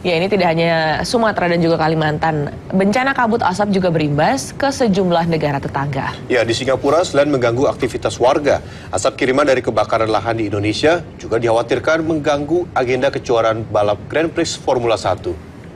Ya, ini tidak hanya Sumatera dan juga Kalimantan. Bencana kabut asap juga berimbas ke sejumlah negara tetangga. Ya, di Singapura selain mengganggu aktivitas warga, asap kiriman dari kebakaran lahan di Indonesia juga dikhawatirkan mengganggu agenda kejuaraan balap Grand Prix Formula 1.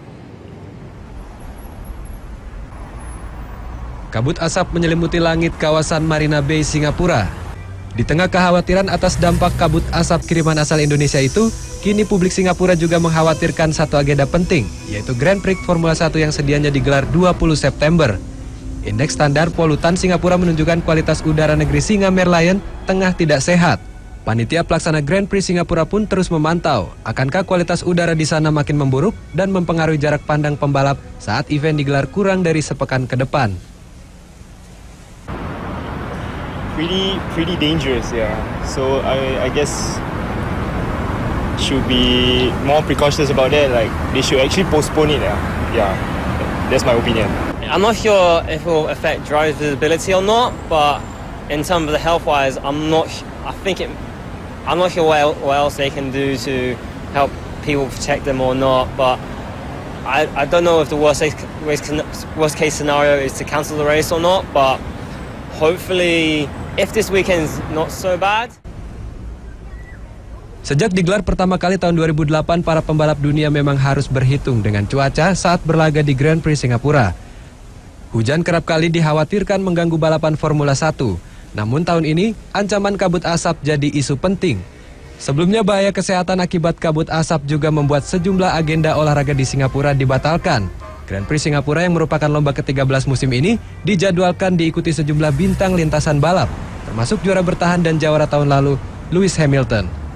Kabut asap menyelimuti langit kawasan Marina Bay, Singapura. Di tengah kekhawatiran atas dampak kabut asap kiriman asal Indonesia itu, kini publik Singapura juga mengkhawatirkan satu agenda penting, yaitu Grand Prix Formula 1 yang sedianya digelar 20 September. Indeks standar polutan Singapura menunjukkan kualitas udara negeri Singa Merlion tengah tidak sehat. Panitia pelaksana Grand Prix Singapura pun terus memantau, akankah kualitas udara di sana makin memburuk dan mempengaruhi jarak pandang pembalap saat event digelar kurang dari sepekan ke depan. Pretty dangerous, yeah. So I guess should be more precautious about that. Like they should actually postpone it. Yeah, that's my opinion. I'm not sure if it will affect drivers' visibility or not, but in terms of the health-wise, I'm not sure what else they can do to help people protect them or not. But I don't know if the worst case scenario is to cancel the race or not. But hopefully, if this weekend is not so bad. Sejak digelar pertama kali tahun 2008, para pembalap dunia memang harus berhitung dengan cuaca saat berlaga di Grand Prix Singapura. Hujan kerap kali dikhawatirkan mengganggu balapan Formula 1. Namun tahun ini, ancaman kabut asap jadi isu penting. Sebelumnya bahaya kesehatan akibat kabut asap juga membuat sejumlah agenda olahraga di Singapura dibatalkan. Grand Prix Singapura yang merupakan lomba ke-13 musim ini dijadwalkan diikuti sejumlah bintang lintasan balap, termasuk juara bertahan dan jawara tahun lalu, Lewis Hamilton.